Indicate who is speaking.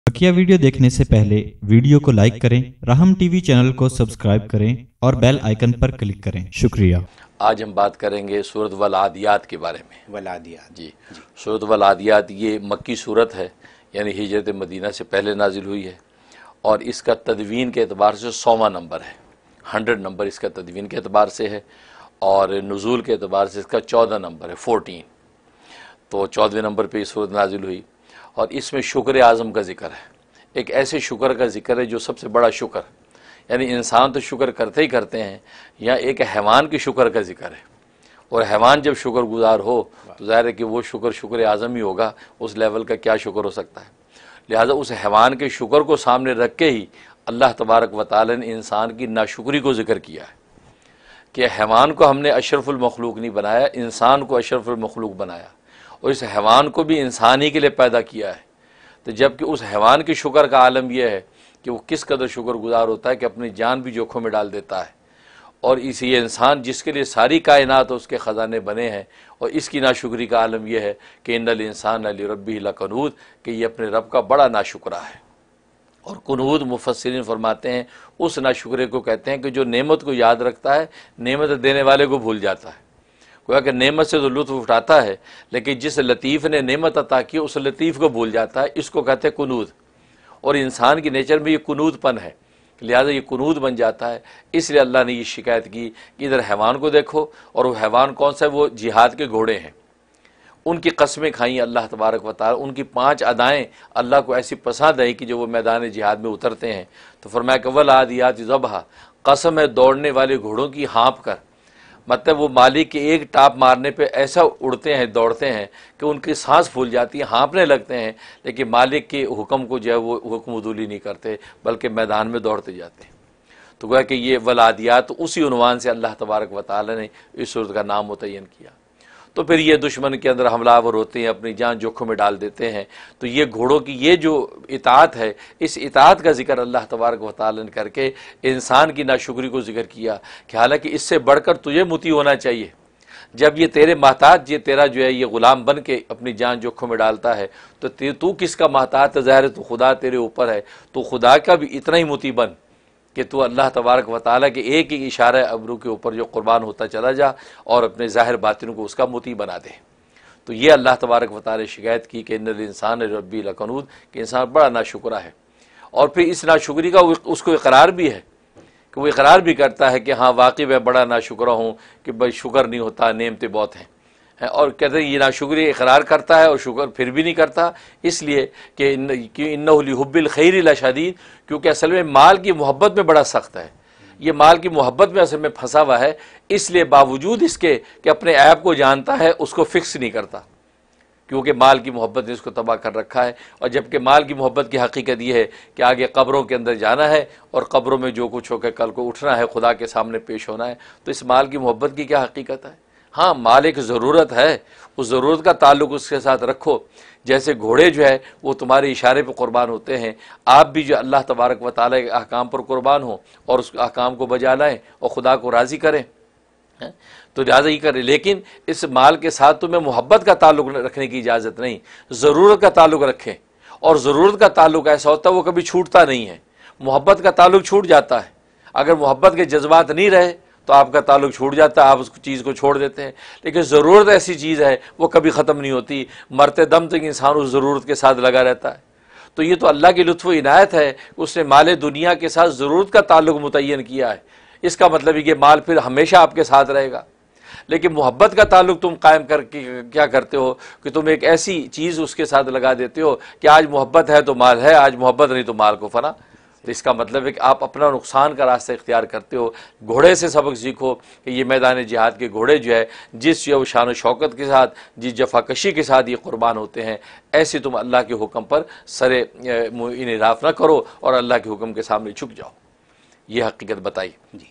Speaker 1: बकिया video देखने से पहले वीडियो को लाइक करें, राहम टीवी चैनल को सब्सक्राइब करें और बेल आइकन पर क्लिक करें। शुक्रिया।
Speaker 2: आज हम बात करेंगे सूरत वल आदियात के बारे में।
Speaker 3: वल आदियात
Speaker 2: जी, सूरत वल आदियात ये मक्की सूरत है, यानी हिजरत मदीना से पहले नाजिल हुई है और इसका तदवीन के एतबार से 100वां नंबर है। 100 नंबर इसका तदवीन के एतबार से है और नुज़ूल के एतबार से इसका 14 नंबर है, 14। तो 14वें नंबर पे ये सूरत नाजिल हुई और इसमें शुक्र आज़म का ज़िक्र है। एक ऐसे शुक्र का ज़िक्र है जो सबसे बड़ा शुक्र, यानी इंसान तो शुक्र करते ही करते हैं, या एक हैवान के शुक्र का ज़िक्र है। और हैवान जब शुक्र गुज़ार हो तो ज़ाहिर है कि वो शुक्र आज़म ही होगा, उस लेवल का क्या शुक्र हो सकता है। लिहाजा उस हैवान के शुक्र को सामने रख के ही अल्लाह तबारक व तआला ने इंसान की नाशुक्री को ज़िक्र किया है कि हैवान को हमने अशरफुल मखलूक नहीं बनाया, इंसान को अशरफुल मखलूक बनाया और इस हैवान को भी इंसान ही के लिए पैदा किया है। तो जबकि उस हैवान के शुक्र का आलम यह है कि वो किस कदर शुक्र गुज़ार होता है कि अपनी जान भी जोखों में डाल देता है। और इसी इंसान जिसके लिए सारी कायनात उसके ख़जाने बने हैं, और इसकी नाशुक्री का आलम यह है कि इन्नल इंसान लिरब्बिही लकनूद, कि ये अपने रब का बड़ा नाशुक्रा है। और कुनूद मुफस्सिरीन फरमाते हैं उस नाशुक्रे को कहते हैं कि जो नेमत को याद रखता है, नेमत देने वाले को भूल जाता है। गोया कि नेमत से तो लुत्फ़ उठाता है, लेकिन जिस लतीफ़ ने नेमत अता की उस लतीफ़ को भूल जाता है। इसको कहते हैं कुनूद। और इंसान की नेचर में ये कुनूदपन है, लिहाजा ये कुनूद बन जाता है। इसलिए अल्लाह ने ये शिकायत की कि इधर हैवान को देखो, और वो हैवान कौन सा है? वो जिहाद के घोड़े हैं। उनकी कसमें खाई अल्लाह तबारक व तआला, उनकी 5 अदाएँ अल्लाह को ऐसी पसंद आई कि जो वो मैदान जिहाद में उतरते हैं। तो फरमाया कि वल आदियात ज़बहा, कसम है दौड़ने वाले घोड़ों की हाँप कर। मतलब वो मालिक के एक टाप मारने पे ऐसा उड़ते हैं, दौड़ते हैं कि उनकी सांस फूल जाती है, हाँपने लगते हैं, लेकिन मालिक के हुक्म को जो है वो हुक्म उदूली नहीं करते, बल्कि मैदान में दौड़ते जाते हैं। तो गोया कि ये वल आदियात उसी उन्वान से अल्लाह तबारक व तआला ने इस सूरत का नाम मुतय्यन किया। तो फिर ये दुश्मन के अंदर हमलावर होते हैं, अपनी जान जोखों में डाल देते हैं। तो ये घोड़ों की ये जो इताअत है, इस इताअत का जिक्र अल्लाह तबारक व तआला ने करके इंसान की नाशुक्री को जिक्र किया कि हालांकि इससे बढ़कर तुझे मुती होना चाहिए। जब ये तेरे महताज, ये तेरा जो है ये ग़ुलाम बन के अपनी जान जोखों में डालता है, तो तू किसका महताज? ज़ाहिर है तो खुदा तेरे ऊपर है, तो खुदा का भी इतना ही मुती बन कि तू अल्लाह तबारक व तआला के एक ही इशारा अबरू के ऊपर जो कुर्बान होता चला जा और अपने ज़ाहिर बातिन को उसका मुती बना दे। तो ये अल्लाह तबारक व तआला ने शिकायत की कि इन्नल इंसान लिरब्बिही लकनूद, कि इंसान बड़ा नाशुक्रा है। और फिर इस नाशुक्री का उसको इकरार भी है कि वो इकरार भी करता है कि हाँ वाकई मैं बड़ा नाशुक्रा हूँ, कि भाई शुक्र नहीं होता, नेमतें बहुत हैं। और कहते हैं ये नाशुक्री इकरार करता है और शुक्र फिर भी नहीं करता, इसलिए कि इन्नहु लिहुब्बिल खैरि लशदीद, क्योंकि असल में माल की मोहब्बत में बड़ा सख्त है। ये माल की मोहब्बत में असल में फंसा हुआ है, इसलिए बावजूद इसके कि अपने ऐप को जानता है उसको फिक्स नहीं करता, क्योंकि माल की मोहब्बत ने इसको तबाह कर रखा है। और जबकि माल की मोहब्बत की हकीकत ये है कि आगे कब्रों के अंदर जाना है और कब्रों में जो कुछ होकर कल को उठना है, खुदा के सामने पेश होना है। तो इस माल की मोहब्बत की क्या हकीकत है? हाँ, माल एक ज़रूरत है, उस ज़रूरत का ताल्लुक़ उसके साथ रखो। जैसे घोड़े जो है वो तुम्हारे इशारे पर कुर्बान होते हैं, आप भी जो अल्लाह तबारक व तआला के अहकाम पर कुर्बान हो और उस अहकाम को बजा लाएँ और खुदा को राज़ी करें, तो लिहाजा ही करें। लेकिन इस माल के साथ तुम्हें मोहब्बत का ताल्लुक़ रखने की इजाज़त नहीं, ज़रूरत का ताल्लुक़ रखें। और ज़रूरत का ताल्लुक़ ऐसा होता है वो कभी छूटता नहीं है, मोहब्बत का ताल्लुक़ छूट जाता है। अगर मोहब्बत के जज्बात नहीं रहे तो आपका ताल्लुक़ छूट जाता है, आप उस चीज़ को छोड़ देते हैं। लेकिन ज़रूरत ऐसी चीज़ है वो कभी ख़त्म नहीं होती, मरते दम तक इंसान उस ज़रूरत के साथ लगा रहता है। तो ये तो अल्लाह की लुत्फ़ व इनायत है, उसने माल दुनिया के साथ ज़रूरत का ताल्लुक़ मुतय्यन किया है। इसका मतलब है कि माल फिर हमेशा आपके साथ रहेगा। लेकिन मोहब्बत का ताल्लुक़ तुम कायम करके क्या करते हो कि तुम एक ऐसी चीज़ उसके साथ लगा देते हो कि आज मोहब्बत है तो माल है, आज मोहब्बत नहीं तो माल को फना। तो इसका मतलब है कि आप अपना नुकसान का रास्ता इख्तियार करते हो। घोड़े से सबक सीखो कि ये मैदान जिहाद के घोड़े जो है जिस जो शान व शौकत के साथ, जिस जफाकशी के साथ ये कुर्बान होते हैं, ऐसे तुम अल्लाह के हुक्म पर सरे इनराफ न करो और अल्लाह के हुक्म के सामने झुक जाओ। ये हकीकत बताई।
Speaker 3: जी।